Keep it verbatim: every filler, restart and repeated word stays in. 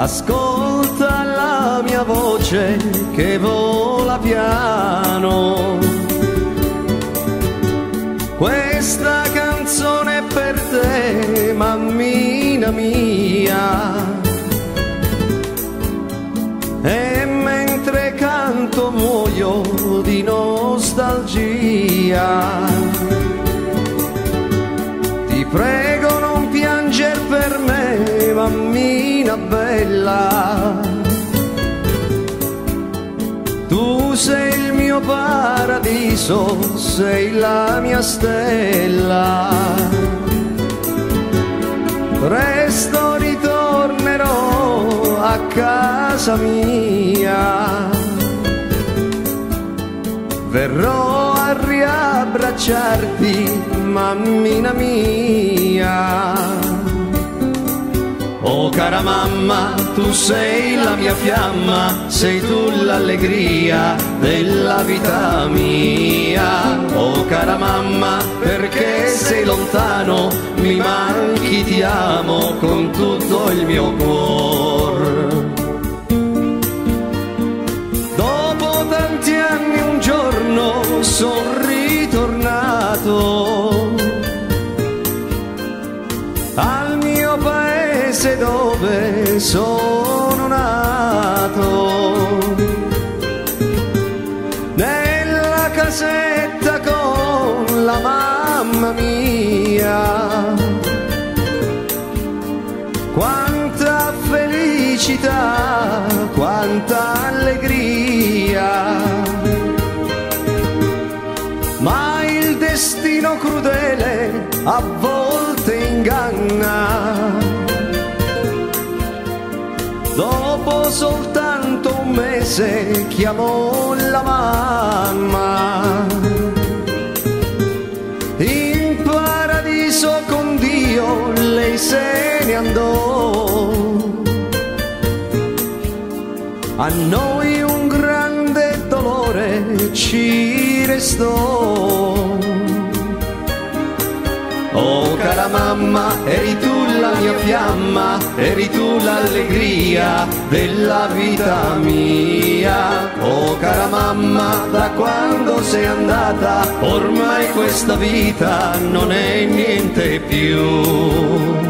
ascolta la mia voce che vola piano. Questa canzone è per te, mammina mia, e mentre canto muoio di nostalgia. Ti prego non pianger per me, mammina bella, tu sei il mio paradiso, sei la mia stella. Presto ritornerò a casa mia, verrò a riabbracciarti, mammina mia. Oh cara mamma, tu sei la mia fiamma, sei tu l'allegria della vita mia. Oh cara mamma, perché sei lontano, mi manchi, ti amo con tutto il mio cuore. Dopo tanti anni un giorno son ritornato al mio paese dove sono nato, nella casetta con la mamma mia. Quanta felicità, quanta allegria, ma il destino crudele a volte inganna. Dopo soltanto un mese chiamò la mamma, in paradiso con Dio lei se ne andò. A noi un grande dolore ci restò. Oh cara mamma, eri tu la mia fiamma, eri tu l'allegria della vita mia. Oh cara mamma, da quando sei andata, ormai questa vita non è niente più.